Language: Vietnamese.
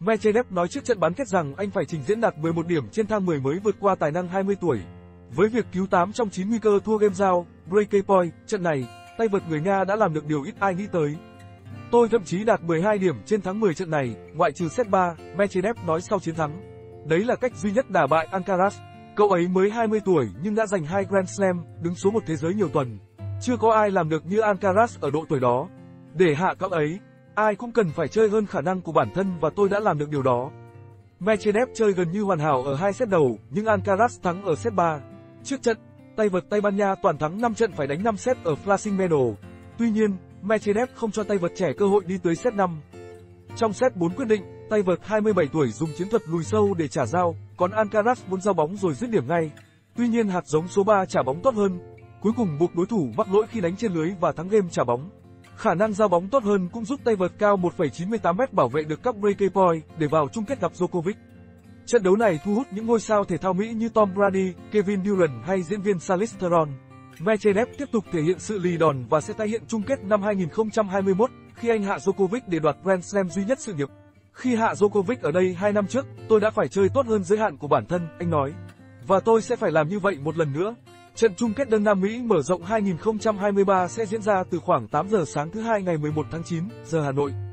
Medvedev nói trước trận bán kết rằng anh phải trình diễn đạt 11 điểm trên thang 10 mới vượt qua tài năng 20 tuổi. Với việc cứu 8 trong 9 nguy cơ thua game giao, break point, trận này, tay vợt người Nga đã làm được điều ít ai nghĩ tới. Tôi thậm chí đạt 12 điểm trên thắng 10 trận này, ngoại trừ set 3, Medvedev nói sau chiến thắng. Đấy là cách duy nhất đả bại Alcaraz. Cậu ấy mới 20 tuổi nhưng đã giành 2 Grand Slam, đứng số 1 thế giới nhiều tuần. Chưa có ai làm được như Alcaraz ở độ tuổi đó. Để hạ cậu ấy, ai cũng cần phải chơi hơn khả năng của bản thân và tôi đã làm được điều đó. Medvedev chơi gần như hoàn hảo ở 2 set đầu, nhưng Alcaraz thắng ở set 3. Trước trận, tay vợt Tây Ban Nha toàn thắng 5 trận phải đánh 5 set ở Flushing Meadows. Tuy nhiên, Medvedev không cho tay vợt trẻ cơ hội đi tới set 5. Trong set 4 quyết định, tay vợt 27 tuổi dùng chiến thuật lùi sâu để trả giao, còn Alcaraz muốn giao bóng rồi dứt điểm ngay. Tuy nhiên hạt giống số 3 trả bóng tốt hơn, cuối cùng buộc đối thủ mắc lỗi khi đánh trên lưới và thắng game trả bóng. Khả năng giao bóng tốt hơn cũng giúp tay vợt cao 1,98m bảo vệ được các break point để vào chung kết gặp Djokovic. Trận đấu này thu hút những ngôi sao thể thao Mỹ như Tom Brady, Kevin Durant hay diễn viên Charlize Theron. Medvedev tiếp tục thể hiện sự lì đòn và sẽ tái hiện chung kết năm 2021 khi anh hạ Djokovic để đoạt Grand Slam duy nhất sự nghiệp. Khi hạ Djokovic ở đây 2 năm trước, tôi đã phải chơi tốt hơn giới hạn của bản thân, anh nói. Và tôi sẽ phải làm như vậy một lần nữa. Trận chung kết đơn Nam Mỹ mở rộng 2023 sẽ diễn ra từ khoảng 8 giờ sáng thứ Hai ngày 11 tháng 9, giờ Hà Nội.